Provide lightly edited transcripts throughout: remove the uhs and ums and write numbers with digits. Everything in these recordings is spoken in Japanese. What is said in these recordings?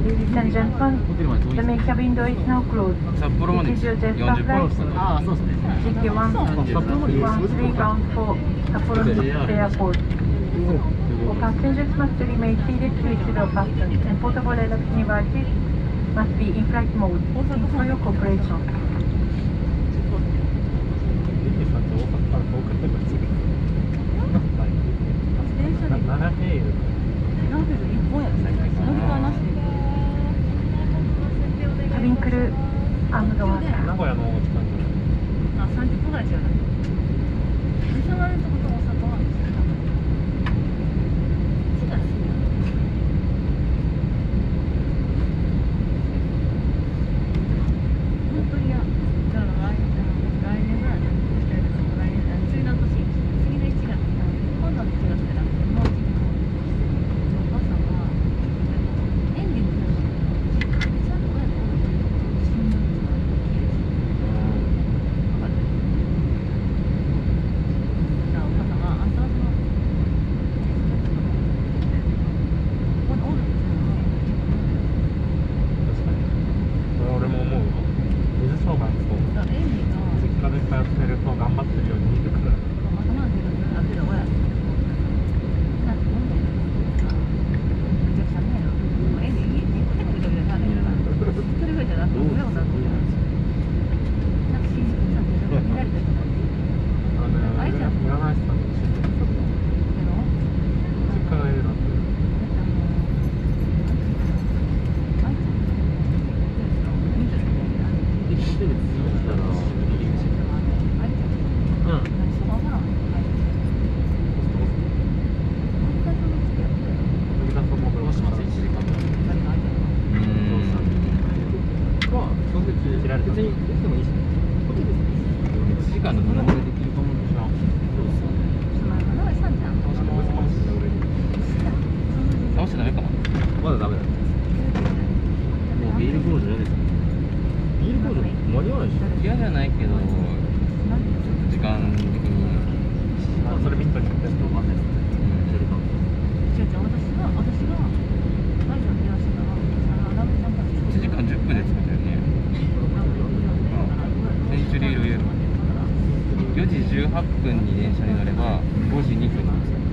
Ladies and gentlemen, the main cabin door is now closed. 札幌まで It is your Jetstar 40分 flight ああ、そうですね。 CQ113 bound for Sapporo International Airport. All passengers must remain seated to each door fastened, and portable electronic devices must be in flight mode. Thanks for your cooperation. キャビンクルー、アームドア。 名古屋の時間に。 あ、30分ぐらい違うな。電車があるってことは大阪は。本当に嫌。だから来年ぐらいね。来年次の年、次の1月、今度の1月からもう一度。お母さんは演技のめちゃくちゃ親子新聞とか大きいです。わかる。だからお母さんはあんたはそのここにおるんですよ。 確かに。それ俺も思うわ。水商売もそう。 だから演技が実家で通ってると頑張ってるように見てくる。 頭の出るだけで親子なんて飲んでるからめちゃくちゃね。演技いいね。結構グダグダなんだけどな。それぐらいじゃなくて親子だと思う。なんか新宿ちゃんと見られた人がいて。 占い師さんに教えてる人と実家がいるなんて。別にできてもいいしね。 1時間でどのぐらいできると思うんでしょう。直してダメかも。 まだダメだ。 もうビール工場嫌です。 ビール工場間に合わないでしょ。 嫌じゃないけど、ちょっと時間的に。 それミントにやってると分かんないですね。 1時間10分で作ったよね。センチュリーロイヤル4時18分に電車に乗れば5時2分に着く。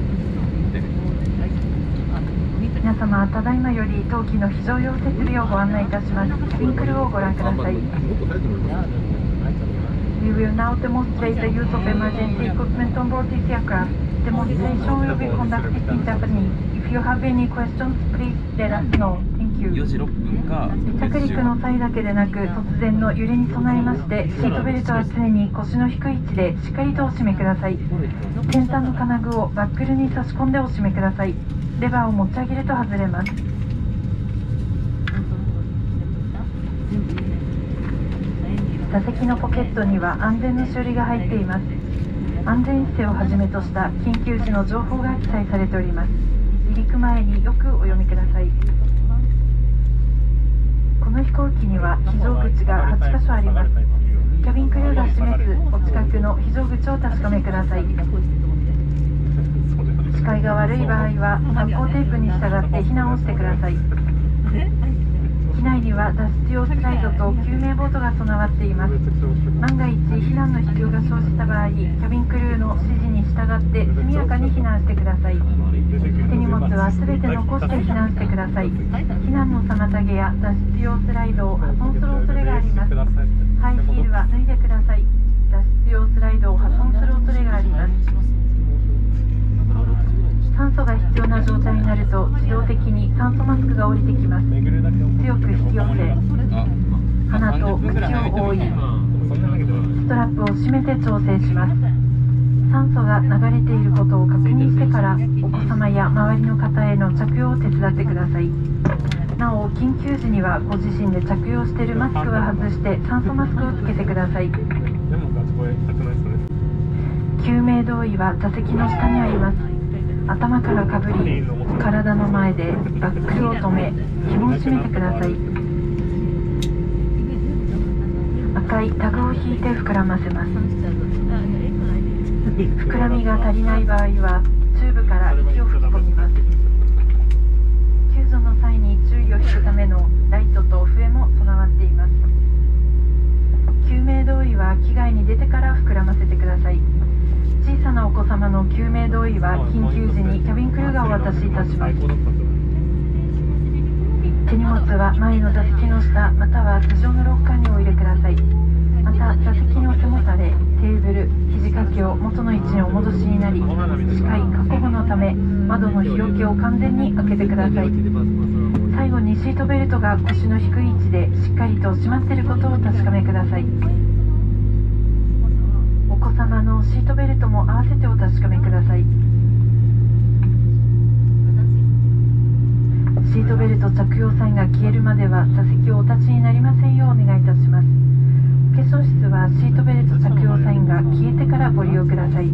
皆様、ただいまより当機の非常用設備をご案内いたします。キャビンクルーをご覧ください。We will now demonstrate the use of emergency equipment on board this aircraft. Demonstration will be conducted in Japanese. If you have any questions, please let us know. Thank you. 4時6分か着陸の際だけでなく、突然の揺れに備えまして、シートベルトは常に腰の低い位置でしっかりとお締めください。先端の金具をバックルに差し込んでお締めください。レバーを持ち上げると外れます。座席のポケットには安全の処理が入っています。安全姿勢をはじめとした緊急時の情報が記載されております。離陸前によくお読みください。この飛行機には非常口が8カ所あります。キャビンクルーが示すお近くの非常口を確かめください。視界が悪い場合は発光テープに従って避難をしてください。機内には脱出用スライドと救命ボートが備わっています。万が一避難の必要が生じた場合、キャビンクルーの指示に従って速やかに避難してください。手荷物はすべて残して避難してください。避難の妨げや脱出用スライドを破損する恐れがあります。ハイヒールは脱いでください。脱出用スライドを破損する恐れがあります。酸素が必要な状態になると自動的に酸素マスクが降りてきます。強く引き寄せ、鼻と口を覆い、ストラップを締めて調整します。酸素が流れていることを確認してからお子様や周りの方への着用を手伝ってください。なお、緊急時にはご自身で着用しているマスクは外して酸素マスクをつけてください。救命胴衣は座席の下にあります。頭からかぶり、体の前でバックルを止め、紐を締めてください。赤いタグを引いて膨らませます。膨らみが足りない場合はチューブから息を吹き込みます。救助の際に注意を引くための渡しいたします。 最高だったんじゃない？ 手荷物は前の座席の下または頭上のロッカーにお入れください。また座席の背もたれ、テーブル、肘掛けを元の位置にお戻しになり、視界確保のため窓の日よけを完全に開けてください。最後にシートベルトが腰の低い位置でしっかりと締まっていることを確かめください。お子様のシートベルトも合わせてお確かめください。シートベルト着用サインが消えるまでは座席をお立ちになりませんようお願いいたします。化粧室はシートベルト着用サインが消えてからご利用ください。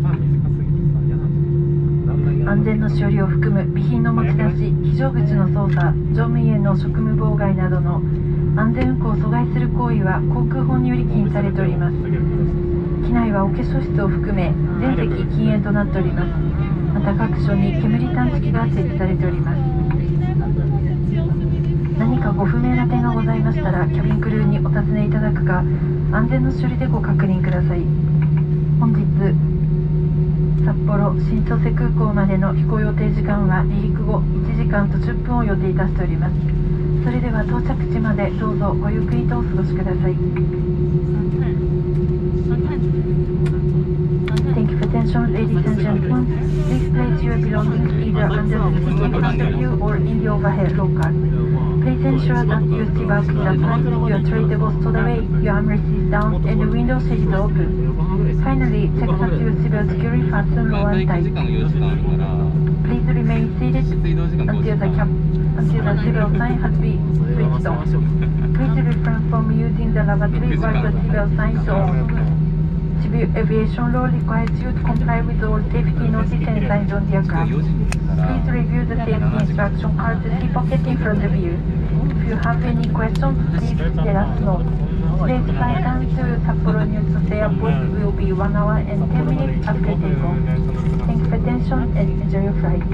安全の処理を含む備品の持ち出し、非常口の操作、乗務員への職務妨害などの安全運行を阻害する行為は航空法により禁止されております。機内はお化粧室を含め全席禁煙となっております。また各所に煙探知機が設置されております。何かご不明な点がございましたらキャビンクルーにお尋ねいただくか、安全の処理でご確認ください。本日札幌新千歳空港までの飛行予定時間は離陸後1時間と10分を予定いたしております。それでは到着地までどうぞごゆっくりとお過ごしください。Thank you for attention, ladies and gentlemen. Please place your belongings either under the seat in front of you or in the overhead locker. Please ensure that your seatbelt is applied, your tray table stowed away, your armrest is down, and the window sill is open. Finally, check that your seatbelt securely fastened low and tight. Please remain seated until the seatbelt sign has been switched on. Please refrain from using the lavatory while the seatbelt sign is on. Civil aviation law requires you to comply with all safety notices and signs on the aircraft. Please review the safety instruction card to the pocket in front of you. If you have any questions, please let us know. Today's flight time to Sapporo New Tsutsu Airport will be 1 hour and 10 minutes after takeoff. Thank you for attention and enjoy your flight.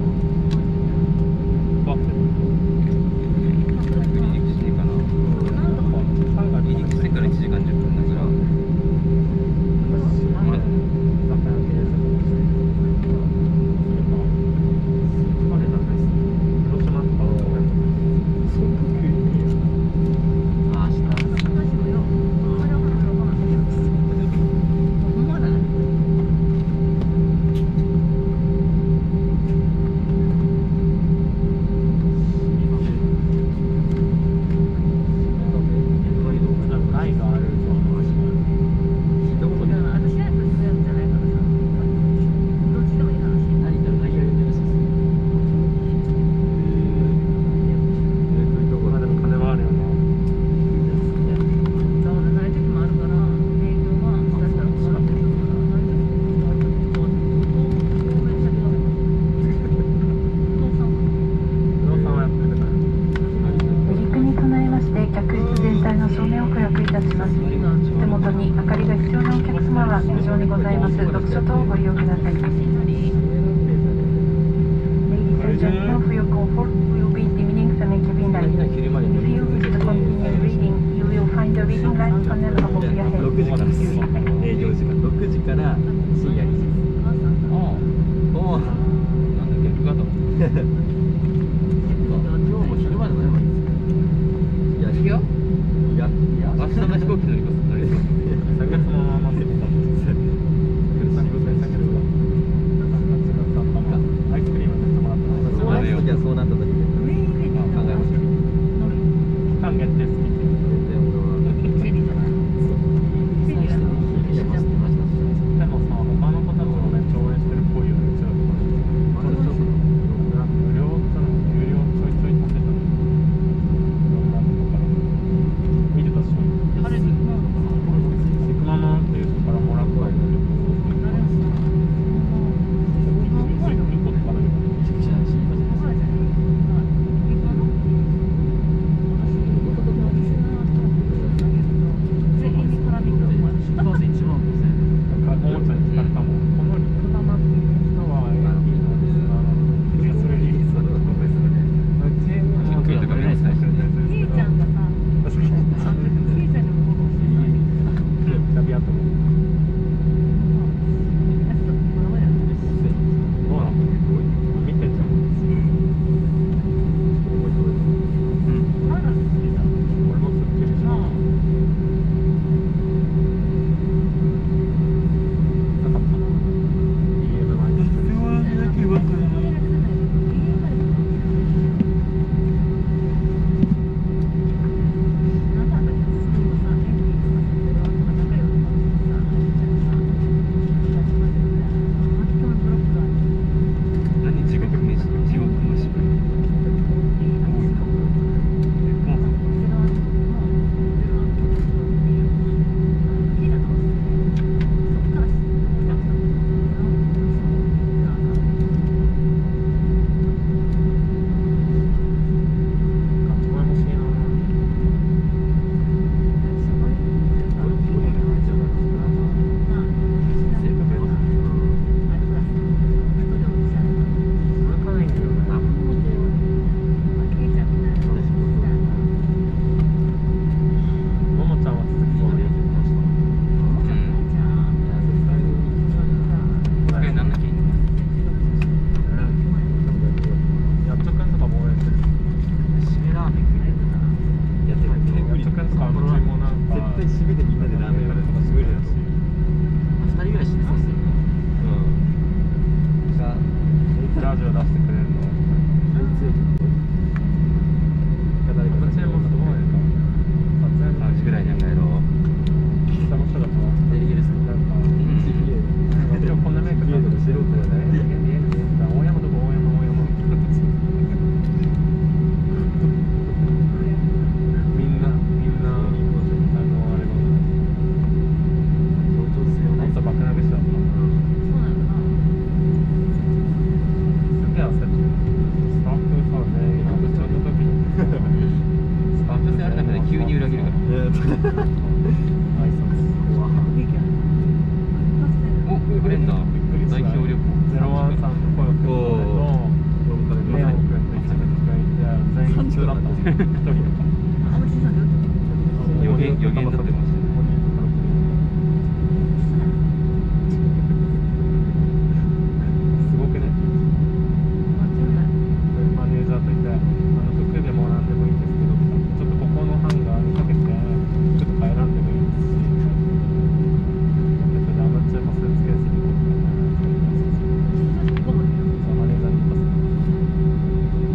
離陸しねえかな。 読書等をご利用ください。Ladies and gentlemen, for your comfort, we will be dimming the cabin light. If you wish to continue reading, you will find the reading light panel above your head. 6時から営業時間6時から深夜2時おおなんだ逆かと今日も昼まで飲めばいいんですよ。いや明日の飛行機乗ります乗ります3月のまま待ってたんですよ。アイスクリーム塗ってもらったので、そうなった時はそうなった時で考えましょう。期間限定好きって全然俺はでもさ、他の子たちもめっちゃ応援してるっぽいよね。うちらとかまだちょっと無料ちょいちょい立てたのいろんなとこから見てたし、セクママっていう人からもらったんだけど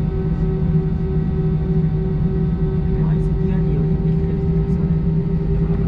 4人で来てる人ですよね。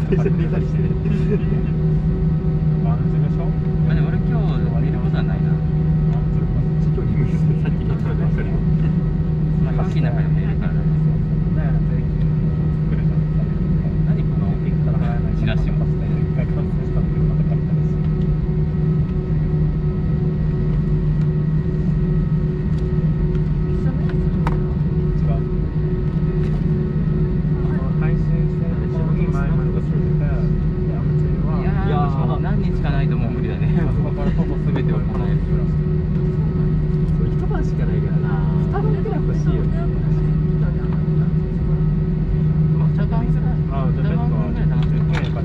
まあでも俺今日寝ることはないな。まあ、秋の中で寝るからな。何このチラシも。何日かないともう無理だね。ほぼ全てを叶える。 一晩しかないからな。二晩くらい欲しいよね。 2晩ぐらい楽しみ。 借りてるから。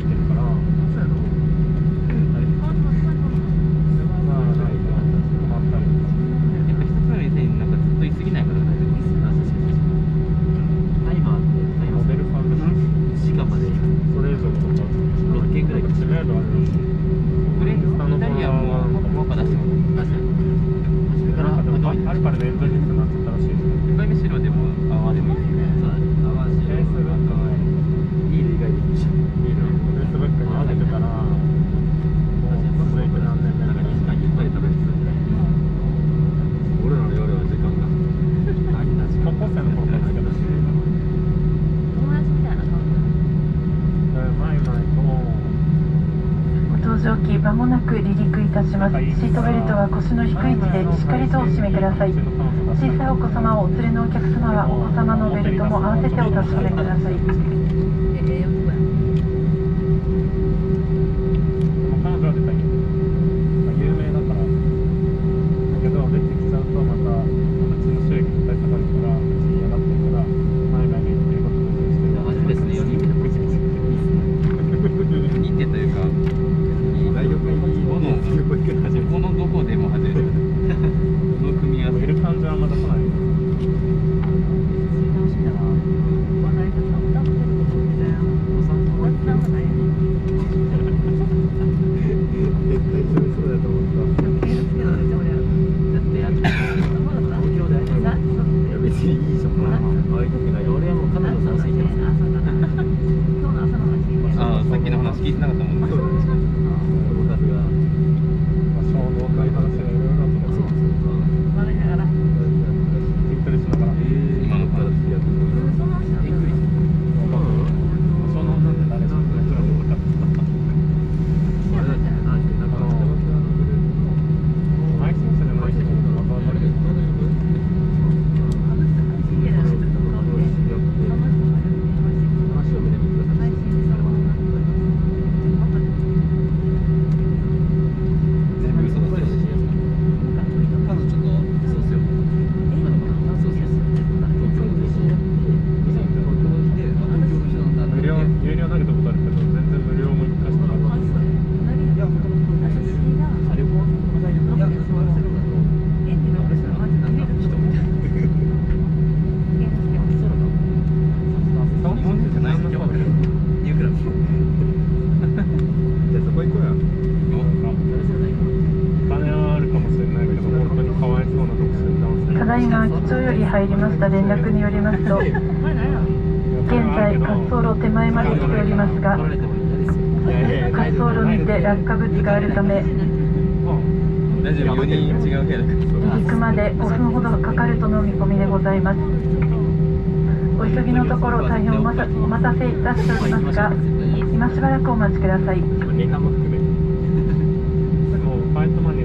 やっぱ一つの店になんかずっと居すぎないことが大事です。 タイマーってモデルさんで1時間までそれ以上のこと6件ぐらい知名度あるらしい。 イタリアンももう出してます。 確かに。それからあれからレンドリンクになっちゃったらしいですね。 深み白でも泡でもいいですね。 そうだね。泡白。フェイスブックいいね、意外にいいの。フェイスブックに合わせてたらもう続いて何年目か2時間ゆったり食べてたんじゃない。俺らの夜は時間が高校生の頃からだけどし友達みたいな顔前と搭乗機まもなく離陸いたします。シートベルトは腰の低い位置でしっかりとお締めください。小さいお子様をお連れのお客様はお子様のベルトも合わせてお確かめください。 男や彼女は出たい。有名だから。だけど出てきちゃうとまたうちの収益絶対下がるからうち嫌がってるから前々に言ってることをしてる。初めてですね、4人目の口々。 似てというか、このどこでも初めて。この組み合わせ。 いる感じはあんま出さない。 ああ、さっきの話聞いてなかったもんね。 ただいま機長より入りました連絡によりますと、現在滑走路手前まで来ておりますが、滑走路にて落下物があるため大丈夫、4人違う部屋だから。 離陸まで5分ほどかかるとの見込みでございます。お急ぎのところ大変お待たせいたしておりますが、今しばらくお待ちください。 ネタも含めもうファイトマネ